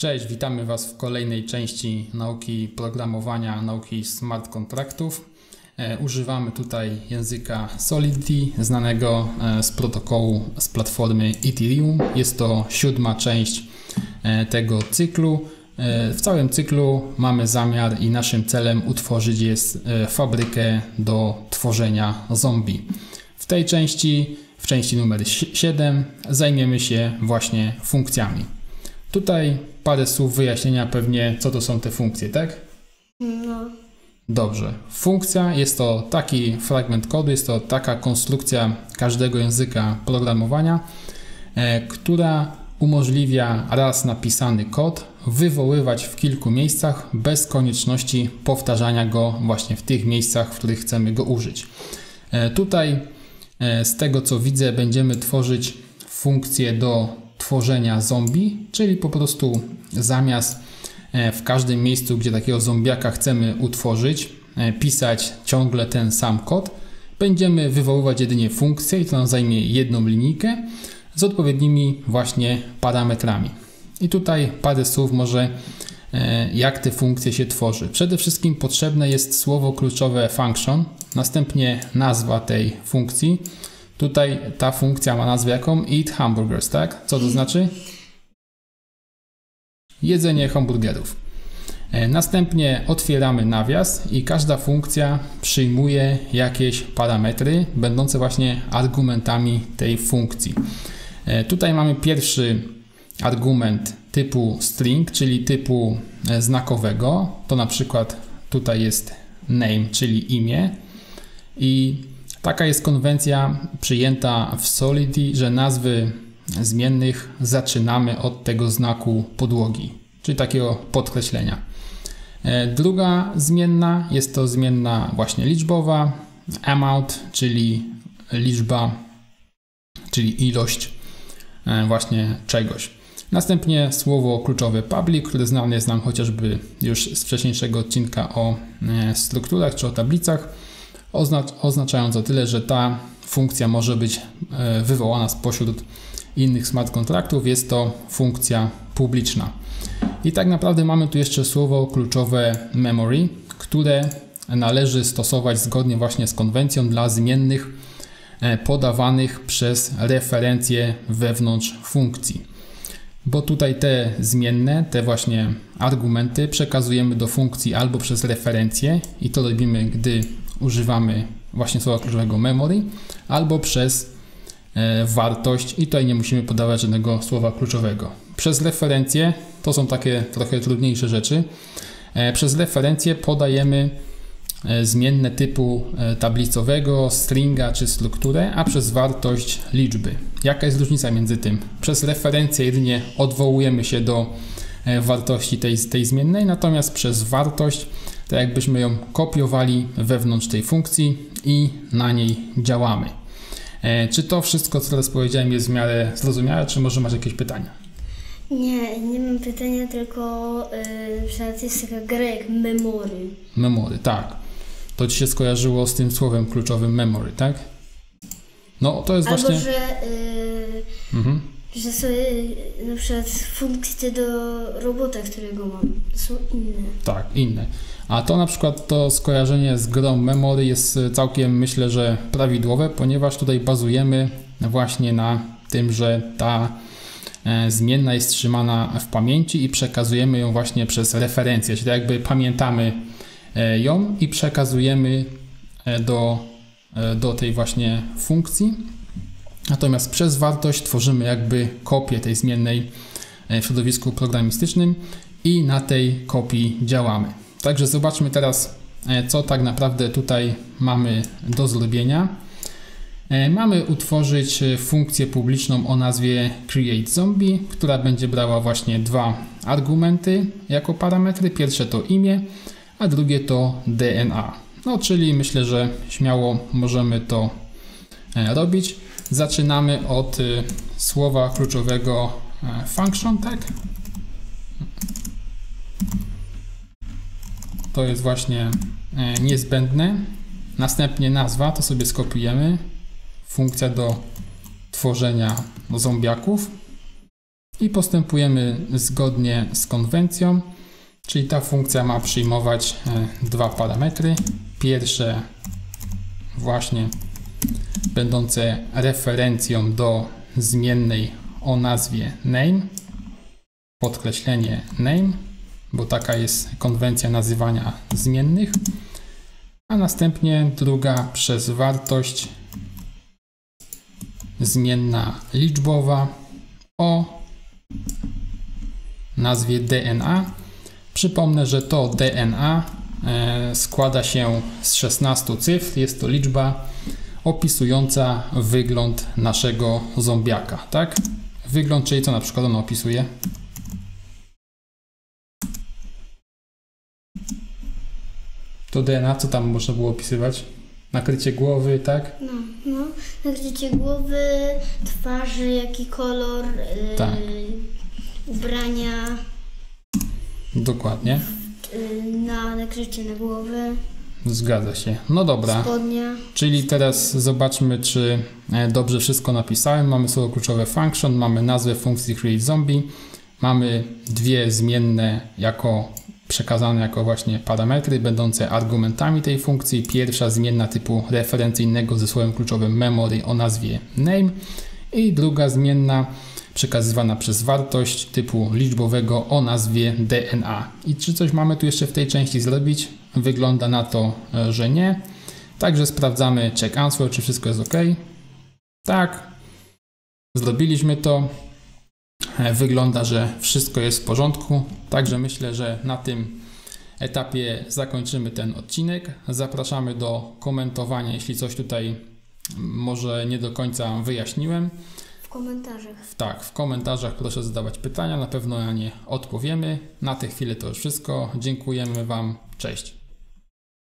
Cześć, witamy Was w kolejnej części nauki programowania, nauki smart kontraktów. Używamy tutaj języka Solidity, znanego z protokołu z platformy Ethereum. Jest to 7. część tego cyklu. W całym cyklu mamy zamiar i naszym celem utworzyć jest fabrykę do tworzenia zombie. W tej części, w części numer 7, zajmiemy się właśnie funkcjami. Tutaj parę słów wyjaśnienia pewnie, co to są te funkcje, tak? No. Dobrze. Funkcja jest to taki fragment kodu, jest to taka konstrukcja każdego języka programowania, która umożliwia raz napisany kod wywoływać w kilku miejscach bez konieczności powtarzania go właśnie w tych miejscach, w których chcemy go użyć. Tutaj z tego co widzę będziemy tworzyć funkcję do tworzenia zombie, czyli po prostu zamiast w każdym miejscu, gdzie takiego zombiaka chcemy utworzyć, pisać ciągle ten sam kod, będziemy wywoływać jedynie funkcję i to nam zajmie jedną linijkę z odpowiednimi właśnie parametrami. I tutaj parę słów może jak te funkcje się tworzy. Przede wszystkim potrzebne jest słowo kluczowe function, następnie nazwa tej funkcji. Tutaj ta funkcja ma nazwę jaką? Eat hamburgers, tak? Co to znaczy? Jedzenie hamburgerów. Następnie otwieramy nawias i każda funkcja przyjmuje jakieś parametry będące właśnie argumentami tej funkcji. Tutaj mamy pierwszy argument typu string, czyli typu znakowego. To na przykład tutaj jest name, czyli imię. I taka jest konwencja przyjęta w Solidity, że nazwy zmiennych zaczynamy od tego znaku podłogi, czyli takiego podkreślenia. Druga zmienna jest to zmienna właśnie liczbowa, amount, czyli liczba, czyli ilość właśnie czegoś. Następnie słowo kluczowe public, które znane jest nam chociażby już z wcześniejszego odcinka o strukturach czy o tablicach, oznaczając o tyle, że ta funkcja może być wywołana spośród innych smart kontraktów. Jest to funkcja publiczna. I tak naprawdę mamy tu jeszcze słowo kluczowe memory, które należy stosować zgodnie właśnie z konwencją dla zmiennych podawanych przez referencje wewnątrz funkcji. Bo tutaj te zmienne, te właśnie argumenty przekazujemy do funkcji albo przez referencje i to robimy, gdy używamy właśnie słowa kluczowego memory, albo przez wartość i tutaj nie musimy podawać żadnego słowa kluczowego. Przez referencje to są takie trochę trudniejsze rzeczy. Przez referencje podajemy zmienne typu tablicowego, stringa czy strukturę, a przez wartość liczby. Jaka jest różnica między tym? Przez referencję jedynie odwołujemy się do wartości tej zmiennej, natomiast przez wartość tak jakbyśmy ją kopiowali wewnątrz tej funkcji i na niej działamy. Czy to wszystko, co teraz powiedziałem, jest w miarę zrozumiałe, czy może masz jakieś pytania? Nie mam pytania, tylko że to jest taka gra jak memory. Memory, tak. To Ci się skojarzyło z tym słowem kluczowym memory, tak? No to jest albo właśnie... że sobie na przykład funkcje do robota, którego mam, są inne. Tak, inne. A to na przykład to skojarzenie z grą memory jest całkiem, myślę, że prawidłowe, ponieważ tutaj bazujemy właśnie na tym, że ta zmienna jest trzymana w pamięci i przekazujemy ją właśnie przez referencję, czyli jakby pamiętamy ją i przekazujemy do tej właśnie funkcji. Natomiast przez wartość tworzymy jakby kopię tej zmiennej w środowisku programistycznym i na tej kopii działamy. Także zobaczmy teraz, co tak naprawdę tutaj mamy do zrobienia. Mamy utworzyć funkcję publiczną o nazwie createZombie, która będzie brała właśnie dwa argumenty jako parametry. Pierwsze to imię, a drugie to DNA. No, czyli myślę, że śmiało możemy to robić. Zaczynamy od słowa kluczowego function, tak? To jest właśnie niezbędne. Następnie nazwa, to sobie skopiujemy. Funkcja do tworzenia zombiaków. I postępujemy zgodnie z konwencją, czyli ta funkcja ma przyjmować dwa parametry. Pierwsze właśnie będące referencją do zmiennej o nazwie name, podkreślenie name, bo taka jest konwencja nazywania zmiennych, a następnie druga przez wartość zmienna liczbowa o nazwie DNA. Przypomnę, że to DNA składa się z 16 cyfr. Jest to liczba opisująca wygląd naszego zombiaka, tak? Wygląd, czyli co na przykład on opisuje? To DNA, co tam można było opisywać? Nakrycie głowy, tak? No. Nakrycie głowy, twarzy, jaki kolor, Tak. ubrania, Dokładnie. na nakrycie na głowę, Zgadza się. No dobra. spodnia. Czyli teraz zobaczmy, czy dobrze wszystko napisałem. Mamy słowo kluczowe function, mamy nazwę funkcji createZombie, mamy dwie zmienne przekazane jako właśnie parametry będące argumentami tej funkcji. Pierwsza zmienna typu referencyjnego ze słowem kluczowym memory o nazwie name i druga zmienna przekazywana przez wartość typu liczbowego o nazwie DNA. I czy coś mamy tu jeszcze w tej części zrobić? Wygląda na to, że nie. Także sprawdzamy check answer, czy wszystko jest OK. Tak, zrobiliśmy to. Wygląda, że wszystko jest w porządku. Także myślę, że na tym etapie zakończymy ten odcinek. Zapraszamy do komentowania, jeśli coś tutaj może nie do końca wyjaśniłem. W komentarzach. Tak, w komentarzach proszę zadawać pytania, na pewno na nie odpowiemy. Na tę chwilę to już wszystko. Dziękujemy Wam. Cześć.